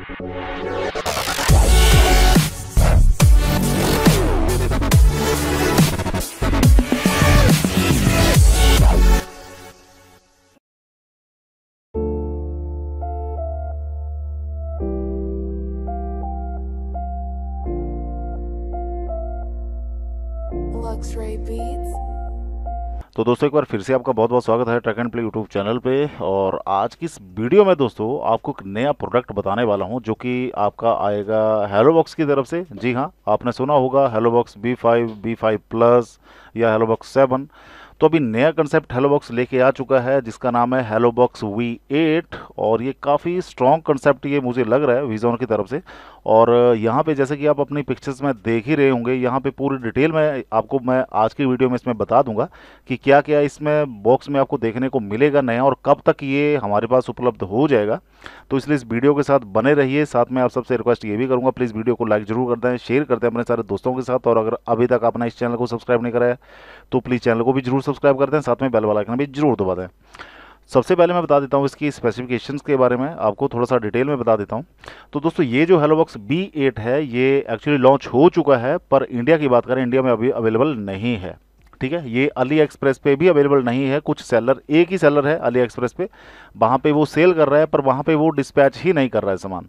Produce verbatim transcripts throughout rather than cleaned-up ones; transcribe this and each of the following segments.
Luxray Beats। तो दोस्तों एक बार फिर से आपका बहुत बहुत स्वागत है track and play YouTube channel पे। और आज की इस वीडियो में दोस्तों आपको एक नया प्रोडक्ट बताने वाला हूं जो कि आपका आएगा हेलोबॉक्स की तरफ से। जी हाँ, आपने सुना होगा Hellobox B five, B five plus या हेलोबॉक्स सेवन। तो अभी नया कंसेप्ट हेलोबॉक्स लेके आ चुका है जिसका नाम है हेलोबॉक्स वी एट। और ये काफ़ी स्ट्रॉन्ग कंसेप्ट ये मुझे लग रहा है वीजॉन की तरफ से। और यहाँ पे जैसे कि आप अपनी पिक्चर्स में देख ही रहे होंगे, यहाँ पे पूरी डिटेल में आपको मैं आज की वीडियो में इसमें बता दूंगा कि क्या क्या इसमें बॉक्स में आपको देखने को मिलेगा नया और कब तक ये हमारे पास उपलब्ध हो जाएगा। तो इसलिए इस वीडियो के साथ बने रहिए। साथ में आप सबसे रिक्वेस्ट ये भी करूँगा, प्लीज़ वीडियो को लाइक जरूर कर दें, शेयर कर दें अपने सारे दोस्तों के साथ। और अगर अभी तक आपने इस चैनल को सब्सक्राइब नहीं करा है तो प्लीज़ चैनल को भी जरूर सब्सक्राइब कर दें, साथ में बेल वाला आइकन भी जरूर दबा दें। सबसे पहले मैं बता देता हूँ इसकी स्पेसिफिकेशंस के बारे में, आपको थोड़ा सा डिटेल में बता देता हूँ। तो दोस्तों ये जो हेलोबॉक्स बी एट है ये एक्चुअली लॉन्च हो चुका है, पर इंडिया की बात करें इंडिया में अभी अवेलेबल नहीं है। ठीक है, ये अली एक्सप्रेस पे भी अवेलेबल नहीं है। कुछ सेलर, एक ही सेलर है अली एक्सप्रेस पे, वहाँ पे वो सेल कर रहा है पर वहाँ पे वो डिस्पैच ही नहीं कर रहा है सामान।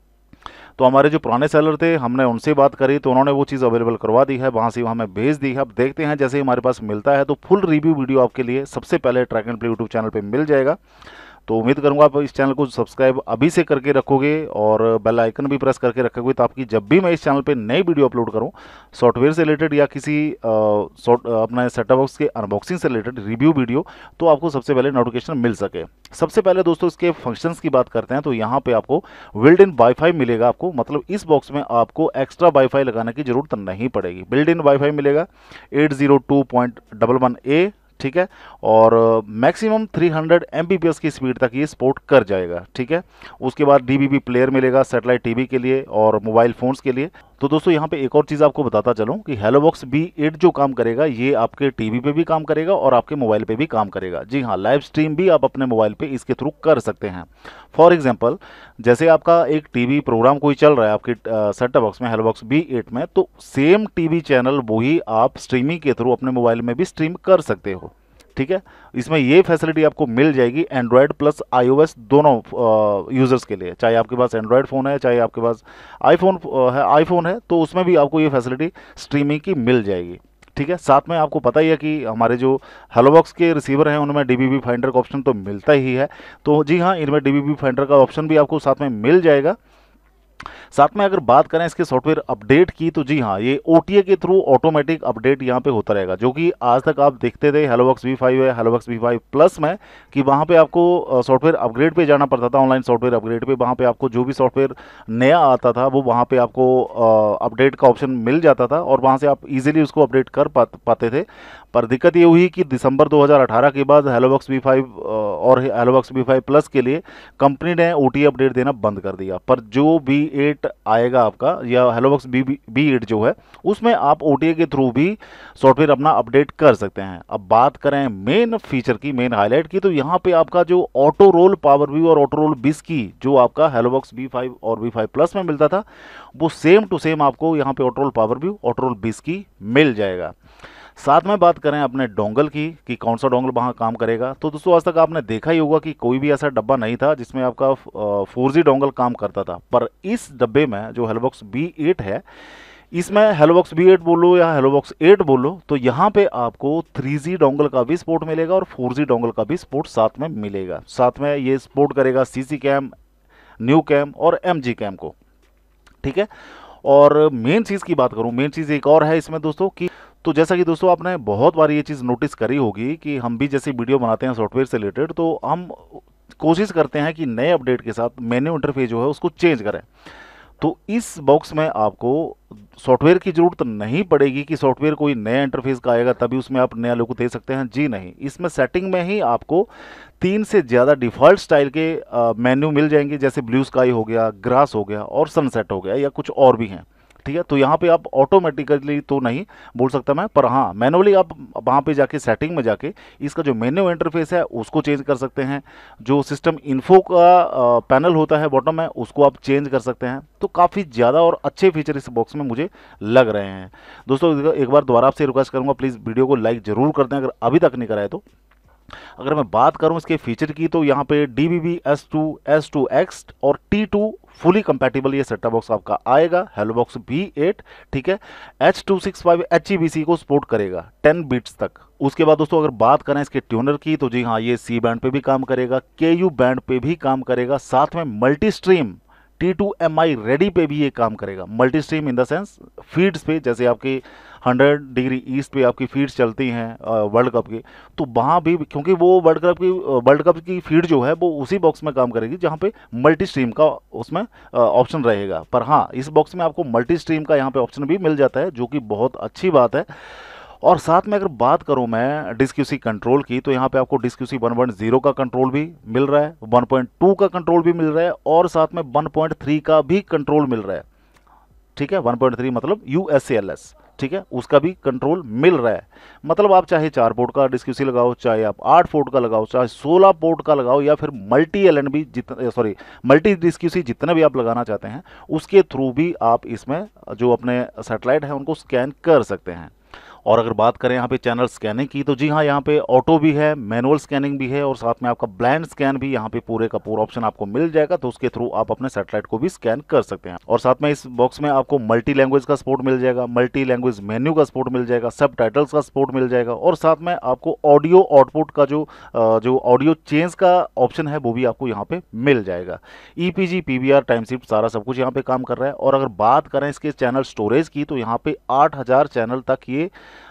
तो हमारे जो पुराने सेलर थे हमने उनसे बात करी तो उन्होंने वो चीज़ अवेलेबल करवा दी है, वहाँ से हमें भेज दी है। अब देखते हैं जैसे ही हमारे पास मिलता है तो फुल रिव्यू वीडियो आपके लिए सबसे पहले track and play YouTube channel पे मिल जाएगा। तो उम्मीद करूंगा आप इस चैनल को सब्सक्राइब अभी से करके रखोगे और बेल आइकन भी प्रेस करके रखोगे, तो आपकी जब भी मैं इस चैनल पे नई वीडियो अपलोड करूं सॉफ्टवेयर से रिलेटेड या किसी सॉफ्ट अपने सेटअप बॉक्स के अनबॉक्सिंग से रिलेटेड रिव्यू वीडियो, तो आपको सबसे पहले नोटिफिकेशन मिल सके। सबसे पहले दोस्तों इसके फंक्शंस की बात करते हैं तो यहाँ पे आपको बिल्ड इन वाईफाई मिलेगा आपको, मतलब इस बॉक्स में आपको एक्स्ट्रा वाईफाई लगाने की जरूरत नहीं पड़ेगी। बिल्ड इन वाईफाई मिलेगा eight zero two point one one A, ठीक है, और maximum three hundred M B P S की स्पीड तक ये सपोर्ट कर जाएगा। ठीक है, उसके बाद डी वी बी प्लेयर मिलेगा सैटेलाइट टीवी के लिए और मोबाइल फ़ोन्स के लिए। तो दोस्तों यहाँ पे एक और चीज़ आपको बताता चलूँ कि हेलोबॉक्स बी एट जो काम करेगा ये आपके टीवी पे भी काम करेगा और आपके मोबाइल पे भी काम करेगा। जी हाँ, लाइव स्ट्रीम भी आप अपने मोबाइल पे इसके थ्रू कर सकते हैं। फॉर एग्जांपल जैसे आपका एक टीवी प्रोग्राम कोई चल रहा है आपके सेटअप बॉक्स में हेलोबॉक्स बी एट में, तो सेम टीवी चैनल वही आप स्ट्रीमिंग के थ्रू अपने मोबाइल में भी स्ट्रीम कर सकते हो। ठीक है, इसमें ये फैसिलिटी आपको मिल जाएगी एंड्रॉयड प्लस आईओएस दोनों यूज़र्स के लिए। चाहे आपके पास एंड्रॉयड फ़ोन है चाहे आपके पास आईफोन है आईफोन है तो उसमें भी आपको ये फैसिलिटी स्ट्रीमिंग की मिल जाएगी। ठीक है, साथ में आपको पता ही है कि हमारे जो हेलोबॉक्स के रिसीवर हैं उनमें डी वी बी फाइंडर का ऑप्शन तो मिलता ही है। तो जी हाँ, इनमें डी वी बी फाइंडर का ऑप्शन भी आपको साथ में मिल जाएगा। साथ में अगर बात करें इसके सॉफ्टवेयर अपडेट की तो जी हाँ, ये ओ टी ए के थ्रू ऑटोमेटिक अपडेट यहाँ पे होता रहेगा, जो कि आज तक आप देखते थे हेलोबॉक्स वी फाइव है हेलोबॉक्स वी फाइव प्लस में कि वहाँ पे आपको सॉफ्टवेयर अपग्रेड पे जाना पड़ता था, ऑनलाइन सॉफ्टवेयर अपग्रेड पे। वहाँ पे आपको जो भी सॉफ्टवेयर नया आता था वो वहाँ पे आपको अपडेट का ऑप्शन मिल जाता था और वहाँ से आप इजीली उसको अपडेट कर पा, पाते थे। पर दिक्कत ये हुई कि दिसंबर दो हज़ार अठारह के बाद हेलोबॉक्स वी फाइव और हेलोबॉक्स वी फाइव प्लस के लिए कंपनी ने ओ टी ए अपडेट देना बंद कर दिया। पर जो बी एट आएगा आपका या हेलोबॉक्स बी बी एट जो है उसमें आप ओ टी ए के थ्रू भी सॉफ्टवेयर अपना अपडेट कर सकते हैं। अब बात करें मेन फीचर की, मेन हाईलाइट की, तो यहाँ पे आपका जो ऑटो रोल पावर व्यू और ऑटो रोल बिस की जो आपका हेलोबॉक्स बी फाइव और बी फाइव प्लस में मिलता था वो सेम टू सेम आपको यहाँ पे auto roll power view auto roll BISS की मिल जाएगा। साथ में बात करें अपने डोंगल की कि कौन सा डोंगल वहाँ काम करेगा, तो दोस्तों आज तक आपने देखा ही होगा कि कोई भी ऐसा डब्बा नहीं था जिसमें आपका फोर जी डोंगल काम करता था। पर इस डब्बे में जो हेलोबॉक्स बी एट है इसमें हेलोबॉक्स बी एट बोलो या हेलोबॉक्स एट बोलो तो यहाँ पे आपको थ्री जी डोंगल का भी सपोर्ट मिलेगा और फोर जी डोंगल का भी सपोर्ट साथ में मिलेगा। साथ में ये सपोर्ट करेगा C C cam, new cam और एम जी कैम को। ठीक है, और मेन चीज़ की बात करूँ, मेन चीज़ एक और है इसमें दोस्तों कि तो जैसा कि दोस्तों आपने बहुत बार ये चीज़ नोटिस करी होगी कि हम भी जैसे वीडियो बनाते हैं सॉफ्टवेयर से रिलेटेड तो हम कोशिश करते हैं कि नए अपडेट के साथ मेन्यू इंटरफेस जो है उसको चेंज करें। तो इस बॉक्स में आपको सॉफ्टवेयर की ज़रूरत नहीं पड़ेगी कि सॉफ्टवेयर कोई नया इंटरफेस का आएगा तभी उसमें आप नया लुक दे सकते हैं। जी नहीं, इसमें सेटिंग में ही आपको तीन से ज़्यादा डिफ़ॉल्ट स्टाइल के मेन्यू मिल जाएंगे, जैसे ब्लू स्काई हो गया, ग्रास हो गया और सनसेट हो गया या कुछ और भी हैं। ठीक है। तो यहाँ पे आप ऑटोमेटिकली तो नहीं बोल सकता मैं, पर हाँ मैनुअली आप वहाँ पे जाके सेटिंग में जाके इसका जो मेन्यू इंटरफेस है उसको चेंज कर सकते हैं। जो सिस्टम इन्फो का पैनल होता है बॉटम में, उसको आप चेंज कर सकते हैं। तो काफ़ी ज़्यादा और अच्छे फीचर इस बॉक्स में मुझे लग रहे हैं। दोस्तों एक बार दोबारा आपसे रिक्वेस्ट करूँगा, प्लीज़ वीडियो को लाइक ज़रूर कर दें अगर अभी तक नहीं कराए तो। अगर मैं बात करूं इसके फीचर की तो यहाँ पे D B B S two S two X और टी टू फुली कंपैटिबल ये सेटअप बॉक्स आपका आएगा। हेलो बॉक्स बी एट, ठीक है। H two six five H E V C को सपोर्ट करेगा टेन बीट्स तक। उसके बाद दोस्तों अगर बात करें इसके ट्यूनर की तो जी हाँ, ये सी बैंड पे भी काम करेगा, के यू बैंड पे भी काम करेगा, साथ में multi stream T two M I ready पे भी ये काम करेगा। Multi stream in the sense feeds पे, जैसे आपकी हंड्रेड डिग्री ईस्ट पे आपकी फीड्स चलती हैं वर्ल्ड कप की, तो वहाँ भी क्योंकि वो वर्ल्ड कप की वर्ल्ड कप की फीड जो है वो उसी बॉक्स में काम करेगी जहाँ पे मल्टी स्ट्रीम का उसमें ऑप्शन रहेगा। पर हाँ, इस बॉक्स में आपको मल्टी स्ट्रीम का यहाँ पे ऑप्शन भी मिल जाता है, जो कि बहुत अच्छी बात है। और साथ में अगर बात करूं मैं डिस्क्यूसी कंट्रोल की तो यहाँ पे आपको डिस्क्यूसी वन पॉइंट ज़ीरो का कंट्रोल भी मिल रहा है, वन पॉइंट टू का कंट्रोल भी मिल रहा है, और साथ में वन पॉइंट थ्री का भी कंट्रोल मिल रहा है, ठीक है। वन पॉइंट थ्री मतलब यू एस एल एस, ठीक है, उसका भी कंट्रोल मिल रहा है। मतलब आप चाहे चार पोर्ट का डिस्क्यूसी लगाओ, चाहे आप आठ पोर्ट का लगाओ, चाहे सोलह पोर्ट का लगाओ, या फिर मल्टी एल एन बी जितने सॉरी मल्टी डिस्क्यूसी जितने भी आप लगाना चाहते हैं उसके थ्रू भी आप इसमें जो अपने सैटेलाइट है उनको स्कैन कर सकते हैं। और अगर बात करें यहाँ पे चैनल स्कैनिंग की तो जी हाँ, यहाँ पे ऑटो भी है, मैनुअल स्कैनिंग भी है, और साथ में आपका ब्लाइंड स्कैन भी यहाँ पे पूरे का पूरा ऑप्शन आपको मिल जाएगा। तो उसके थ्रू आप अपने सैटेलाइट को भी स्कैन कर सकते हैं। और साथ में इस बॉक्स में आपको मल्टी लैंग्वेज का सपोर्ट मिल जाएगा, मल्टी लैंग्वेज मेन्यू का सपोर्ट मिल जाएगा, सब टाइटल्स का सपोर्ट मिल जाएगा, और साथ में आपको ऑडियो आउटपुट का जो जो ऑडियो चेंज का ऑप्शन है वो भी आपको यहाँ पे मिल जाएगा। E P G, P V R, time shift सारा सब कुछ यहाँ पे काम कर रहा है। और अगर बात करें इसके चैनल स्टोरेज की तो यहाँ पे आठ हज़ार चैनल तक ये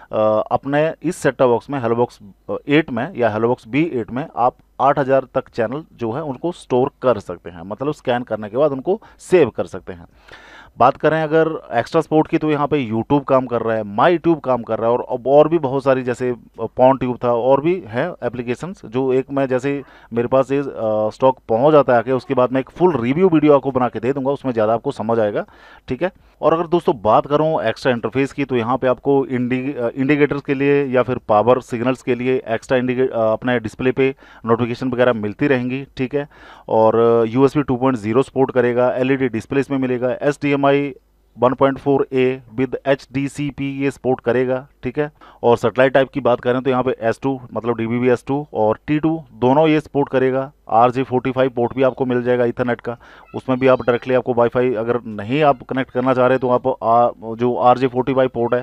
अपने इस सेटअप बॉक्स में हेलो बॉक्स एट में या हेलो बॉक्स बी एट में आप आठ हज़ार तक चैनल जो है उनको स्टोर कर सकते हैं, मतलब स्कैन करने के बाद उनको सेव कर सकते हैं। बात करें अगर एक्स्ट्रा सपोर्ट की तो यहाँ पे यूट्यूब काम कर रहा है, माई यूट्यूब काम कर रहा है, और और भी बहुत सारी जैसे पॉन ट्यूब था और भी है एप्लीकेशंस, जो एक मैं जैसे मेरे पास ये स्टॉक पहुँच जाता है आके उसके बाद मैं एक फुल रिव्यू वीडियो आपको बना के दे दूंगा, उसमें ज़्यादा आपको समझ आएगा, ठीक है। और अगर दोस्तों बात करूँ एक्स्ट्रा इंटरफेस की तो यहाँ पे आपको इंडी इंडिकेटर्स के लिए या फिर पावर सिग्नल्स के लिए एक्स्ट्रा इंडिकेट अपने डिस्प्ले पे नोटिफिकेशन वगैरह मिलती रहेंगी, ठीक है। और U S B two point zero support करेगा, एल ई डी डिस्प्ले इसमें मिलेगा, H D M I one point four A with H D C P ये सपोर्ट करेगा, ठीक है। और सेटेलाइट टाइप की बात करें तो यहाँ पे एस टू मतलब D B B S two और टी टू दोनों ये सपोर्ट करेगा। R J forty five port भी आपको मिल जाएगा इथरनेट का, उसमें भी आप डायरेक्टली आपको वाईफाई अगर नहीं आप कनेक्ट करना चाह रहे तो आप आ, जो R J forty five port है,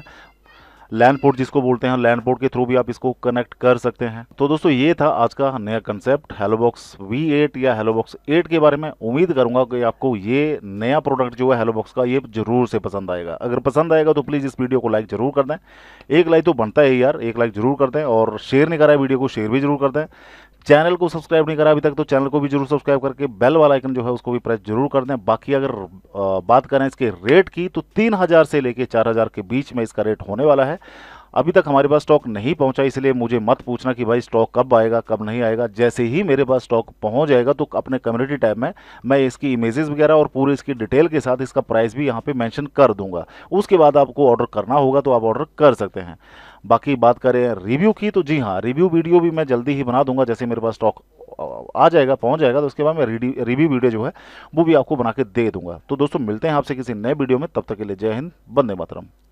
लैन पोर्ट जिसको बोलते हैं, लैन पोर्ट के थ्रू भी आप इसको कनेक्ट कर सकते हैं। तो दोस्तों ये था आज का नया concept hello box V eight या हेलो बॉक्स एट के बारे में। उम्मीद करूंगा कि आपको ये नया प्रोडक्ट जो है हेलो बॉक्स का ये जरूर से पसंद आएगा। अगर पसंद आएगा तो प्लीज़ इस वीडियो को लाइक जरूर कर दें, एक लाइक तो बनता है यार, एक लाइक जरूर कर दें, और शेयर नहीं करा है वीडियो को शेयर भी जरूर कर दें। चैनल को सब्सक्राइब नहीं करा अभी तक तो चैनल को भी जरूर सब्सक्राइब करके बेल वाला आइकन जो है उसको भी प्रेस जरूर कर दें। बाकी अगर बात करें इसके रेट की तो तीन हज़ार से लेके चार हज़ार के बीच में इसका रेट होने वाला है। अभी तक हमारे पास स्टॉक नहीं पहुंचा, इसलिए मुझे मत पूछना कि भाई स्टॉक कब आएगा कब नहीं आएगा। जैसे ही मेरे पास स्टॉक पहुंच जाएगा तो अपने कम्युनिटी टैब में मैं इसकी इमेजेस वगैरह और पूरे इसकी डिटेल के साथ इसका प्राइस भी यहाँ पे मेंशन कर दूंगा। उसके बाद आपको ऑर्डर करना होगा तो आप ऑर्डर कर सकते हैं। बाकी बात करें रिव्यू की तो जी हाँ, रिव्यू वीडियो भी मैं जल्दी ही बना दूंगा। जैसे मेरे पास स्टॉक आ जाएगा पहुंच जाएगा तो उसके बाद मैं रिव्यू वीडियो जो है वो भी आपको बना के दे दूंगा। तो दोस्तों मिलते हैं आपसे किसी नए वीडियो में, तब तक के लिए जय हिंद, वंदे मातरम।